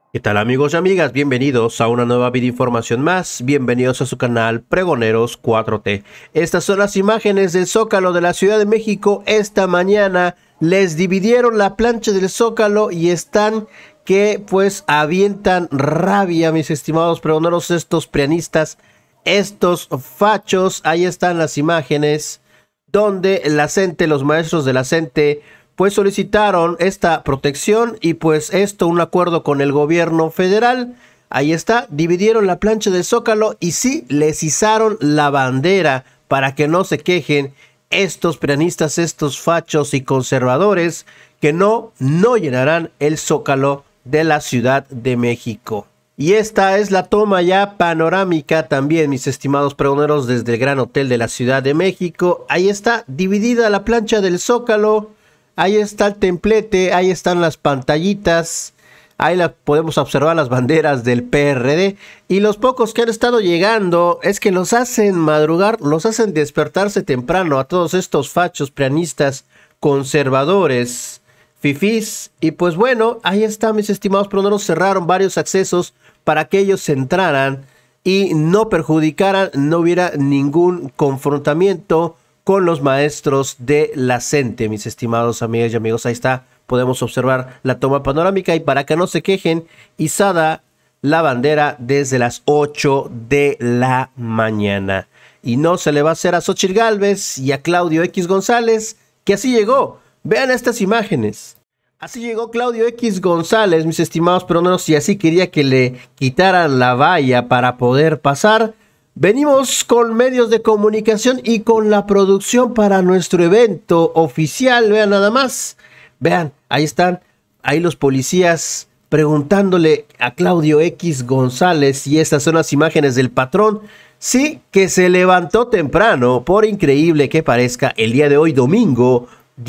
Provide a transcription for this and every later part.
¿Qué tal amigos y amigas? Bienvenidos a una nueva videoinformación más, bienvenidos a su canal Pregoneros 4T. Estas son las imágenes del Zócalo de la Ciudad de México. Esta mañana les dividieron la plancha del Zócalo y están que pues avientan rabia, mis estimados pregoneros, estos prianistas, estos fachos. Ahí están las imágenes donde la CENTE, los maestros de la CENTE, pues solicitaron esta protección y pues esto, un acuerdo con el gobierno federal. Ahí está, dividieron la plancha del Zócalo y sí, les izaron la bandera para que no se quejen estos prianistas, estos fachos y conservadores que no llenarán el Zócalo de la Ciudad de México. Y esta es la toma ya panorámica también, mis estimados pregoneros, desde el Gran Hotel de la Ciudad de México. Ahí está dividida la plancha del Zócalo. Ahí está el templete, ahí están las pantallitas, ahí podemos observar las banderas del PRD. Y los pocos que han estado llegando es que los hacen madrugar, los hacen despertarse temprano a todos estos fachos prianistas, conservadores, fifís. Y pues bueno, ahí está, mis estimados pregoneros, cerraron varios accesos para que ellos entraran y no perjudicaran, no hubiera ningún confrontamiento con los maestros de la CENTE, mis estimados amigas y amigos. Ahí está, podemos observar la toma panorámica y para que no se quejen, izada la bandera desde las 8 de la mañana. Y no se le va a hacer a Xóchitl Gálvez y a Claudio X González, que así llegó. Vean estas imágenes. Así llegó Claudio X González, mis estimados peroneros, y así quería que le quitaran la valla para poder pasar. Venimos con medios de comunicación y con la producción para nuestro evento oficial. Vean nada más. Vean, ahí están, ahí los policías preguntándole a Claudio X González, y estas son las imágenes del patrón. Sí, que se levantó temprano, por increíble que parezca, el día de hoy, domingo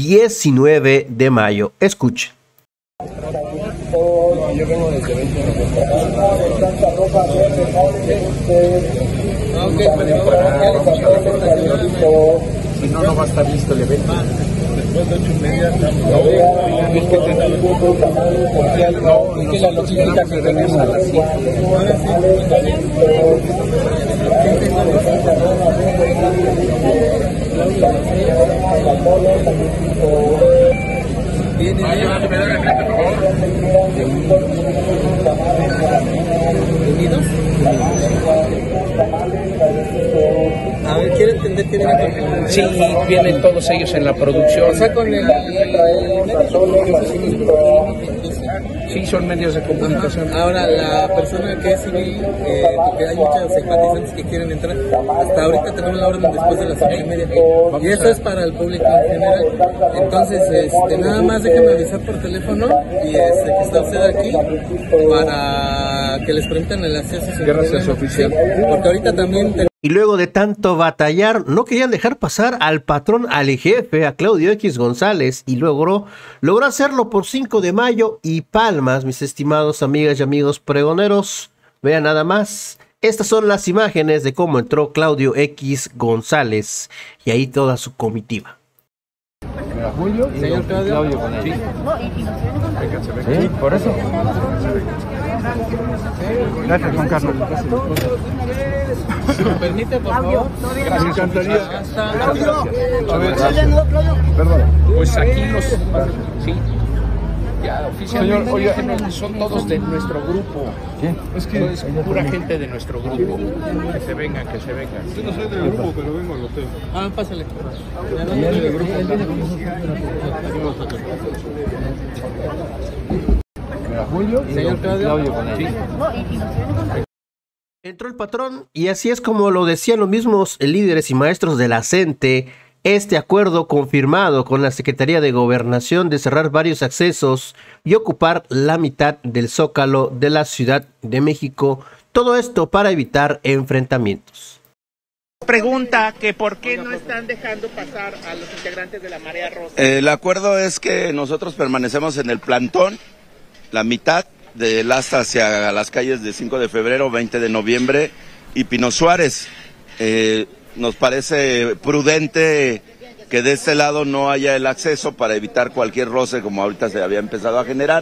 19 de mayo. Escuchen. Yo vengo desde 20 si no, no va a estar listo el evento. Después de 8:30 no, es que la logística que tenemos a las 7. A ver, quiero entender que viene con el... Sí, vienen todos ellos en la producción. O sea, con el... Sí, son medios de comunicación. Ahora, la persona que es civil, porque hay muchos simpatizantes que quieren entrar, hasta ahorita tenemos la orden después de las 7:30. Y esto es para el público en general. Entonces, nada más déjenme avisar por teléfono y que está usted aquí para que les permitan el acceso. Gracias, oficial. Porque ahorita también... Y luego de tanto batallar, no querían dejar pasar al patrón, al jefe, a Claudio X González, y logró hacerlo por 5 de mayo y Palmas, mis estimados amigas y amigos pregoneros. Vean nada más, estas son las imágenes de cómo entró Claudio X González y ahí toda su comitiva. Julio y señor Claudio con él. Sí, por eso. Gracias, Juan Carlos. ¿Me permite, por favor? Me encantaría. A ver, perdón. Pues aquí los... Sí. Ya oficialmente señor, oye, son todos de nuestro grupo. ¿Sí? Es que es pura gente de nuestro grupo. Que se vengan, que se vengan. Yo no soy del grupo, pero vengo al hotel. Ah, pásale. Julio y señor Claudio con él. Sí. Entró el patrón y así es como lo decían los mismos líderes y maestros de la CENTE. Este acuerdo confirmado con la Secretaría de Gobernación de cerrar varios accesos y ocupar la mitad del Zócalo de la Ciudad de México. Todo esto para evitar enfrentamientos. Pregunta que por qué no están dejando pasar a los integrantes de la Marea Rosa. El acuerdo es que nosotros permanecemos en el plantón, la mitad del asta hacia las calles de 5 de febrero, 20 de noviembre y Pino Suárez. Nos parece prudente que de este lado no haya el acceso para evitar cualquier roce como ahorita se había empezado a generar.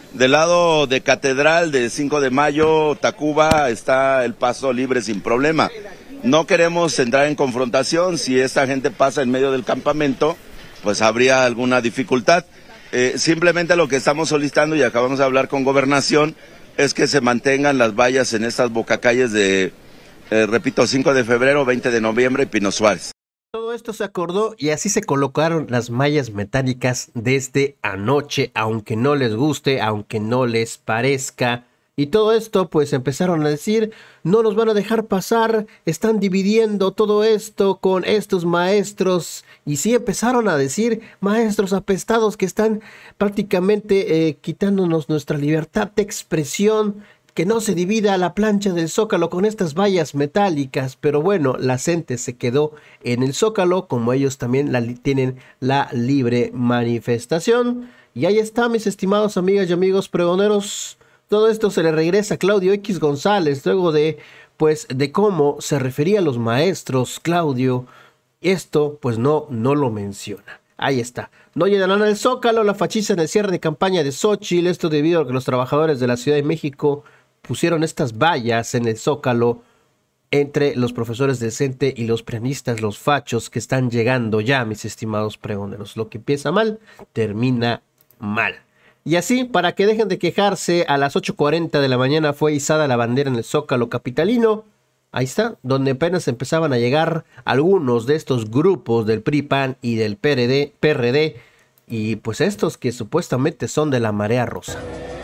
Del lado de Catedral, de 5 de Mayo, Tacuba, está el paso libre sin problema. No queremos entrar en confrontación. Si esta gente pasa en medio del campamento, pues habría alguna dificultad. Simplemente lo que estamos solicitando, y acabamos de hablar con Gobernación, es que se mantengan las vallas en estas bocacalles de, repito, 5 de febrero, 20 de noviembre y Pino Suárez. Todo esto se acordó y así se colocaron las mallas metálicas desde anoche, aunque no les guste, aunque no les parezca. Y todo esto pues empezaron a decir, no nos van a dejar pasar, están dividiendo todo esto con estos maestros. Y sí empezaron a decir, maestros apestados que están prácticamente quitándonos nuestra libertad de expresión, que no se divida la plancha del Zócalo con estas vallas metálicas. Pero bueno, la gente se quedó en el Zócalo, como ellos también tienen la libre manifestación. Y ahí está, mis estimados amigas y amigos pregoneros. Todo esto se le regresa a Claudio X González, luego de, pues, de cómo se refería a los maestros. Claudio, esto, pues, no lo menciona. Ahí está. No llenarán el Zócalo, la fachiza en el cierre de campaña de Xóchitl. Esto debido a que los trabajadores de la Ciudad de México pusieron estas vallas en el Zócalo entre los profesores del CENTE y los prianistas, los fachos que están llegando ya, mis estimados pregoneros. Lo que empieza mal, termina mal. Y así, para que dejen de quejarse, a las 8:40 de la mañana fue izada la bandera en el Zócalo capitalino. Ahí está, donde apenas empezaban a llegar algunos de estos grupos del PRI, PAN y del PRD, y pues estos que supuestamente son de la Marea Rosa.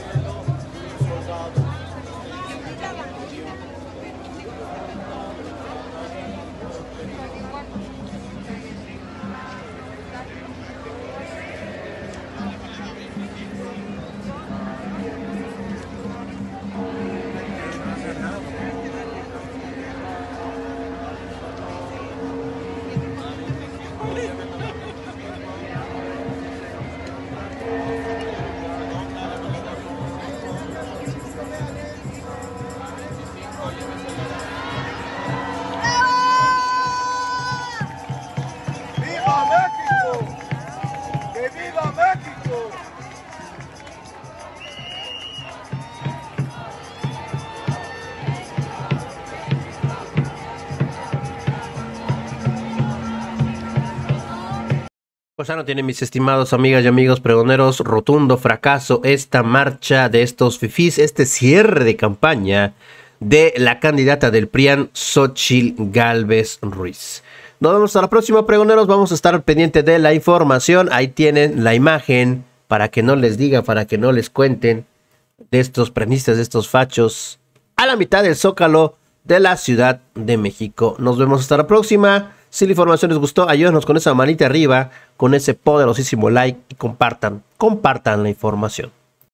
Pues ya no tienen, mis estimados amigas y amigos pregoneros, rotundo fracaso esta marcha de estos fifís, este cierre de campaña de la candidata del PRIAN, Xóchitl Gálvez Ruiz. Nos vemos hasta la próxima, pregoneros. Vamos a estar pendientes de la información. Ahí tienen la imagen para que no les diga, para que no les cuenten de estos prenistas, de estos fachos a la mitad del Zócalo de la Ciudad de México. Nos vemos hasta la próxima. Si la información les gustó, ayúdenos con esa manita arriba, con ese poderosísimo like y compartan la información.